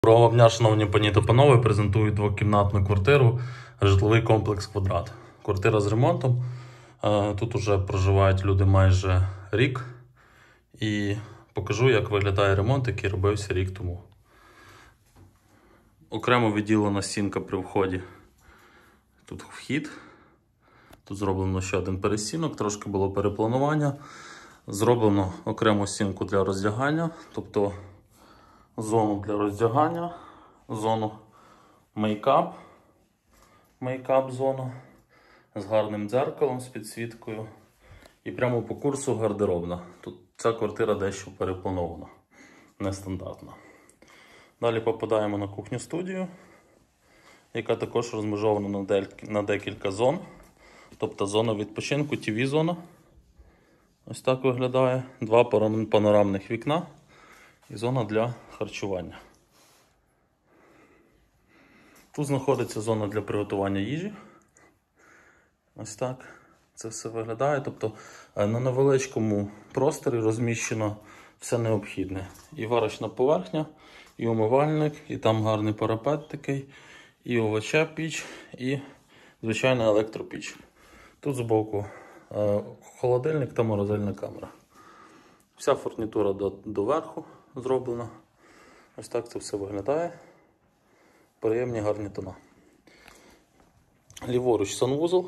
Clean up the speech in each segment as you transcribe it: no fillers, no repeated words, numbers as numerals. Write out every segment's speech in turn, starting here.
Доброго дня, шановні пані та панове, презентую двокімнатну квартиру, житловий комплекс «Квадрат». Квартира з ремонтом. Тут вже проживають люди майже рік. І покажу, як виглядає ремонт, який робився рік тому. Окремо відділена стінка при вході. Тут вхід. Тут зроблено ще один перестінок, трошки було перепланування. Зроблено окрему стінку для роздягання, тобто зону для роздягання, зону мейкап зону з гарним дзеркалом, з підсвіткою. І прямо по курсу гардеробна. Тут ця квартира дещо перепланована, нестандартна. Далі попадаємо на кухню-студію, яка також розмежована на декілька зон. Тобто зона відпочинку, ТВ-зона. Ось так виглядає. Два панорамних вікна і зона для харчування. Тут знаходиться зона для приготування їжі. Ось так це все виглядає. Тобто на невеличкому просторі розміщено все необхідне. І варочна поверхня, і умивальник, і там гарний парапет такий, і овоча піч, і звичайна електропіч. Тут збоку холодильник та морозильна камера. Вся фурнітура до верху зроблена. Ось так це все виглядає. Приємні гарні тона. Ліворуч санвузол.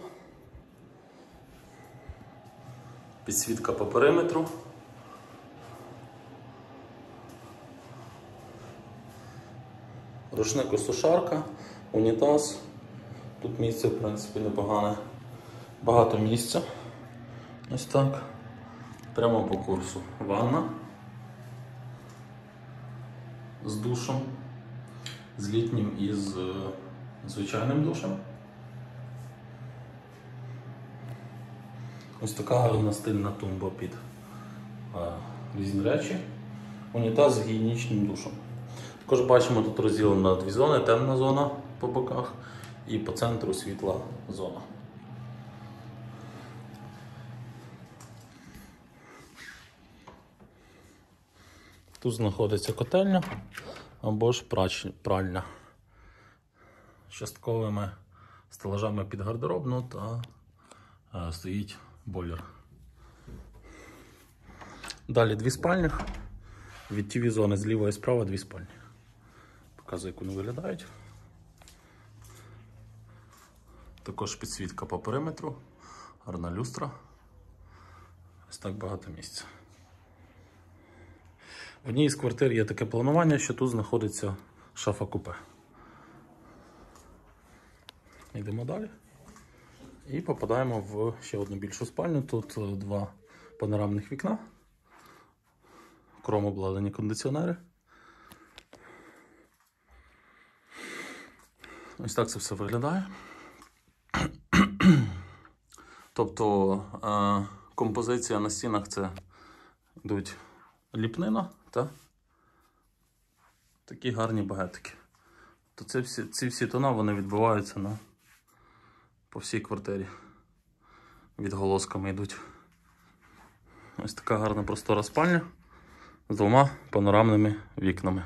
Підсвітка по периметру. Рушник-осушарка, унітаз. Тут місце, в принципі, непогане. Багато місця. Ось так. Прямо по курсу. Ванна. З душем. З літнім і з звичайним душем. Ось така гарна стильна тумба під різні речі. Унітаз з гігієнічним душем. Також бачимо, тут розділено на дві зони. Темна зона по боках і по центру світла зона. Тут знаходиться котельня або ж пральня з частковими стелажами під гардеробну та стоїть бойлер. Далі дві спальні. Від ТВ-зони зліва і справа дві спальні. Показую, як вони виглядають. Також підсвітка по периметру, гарна люстра. Ось так багато місця. В одній із квартир є таке планування, що тут знаходиться шафа-купе. Йдемо далі. І попадаємо в ще одну більшу спальню. Тут два панорамних вікна. Окремо обладнані кондиціонери. Ось так це все виглядає. Тобто композиція на стінах це йдуть ліпнина та такі гарні багетики. То ці всі тона вони відбиваються по всій квартирі. Відголосками йдуть. Ось така гарна простора спальня з двома панорамними вікнами.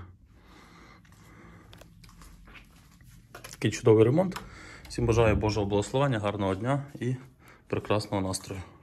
Такий чудовий ремонт. Всім бажаю Божого благословення, гарного дня і прекрасного настрою.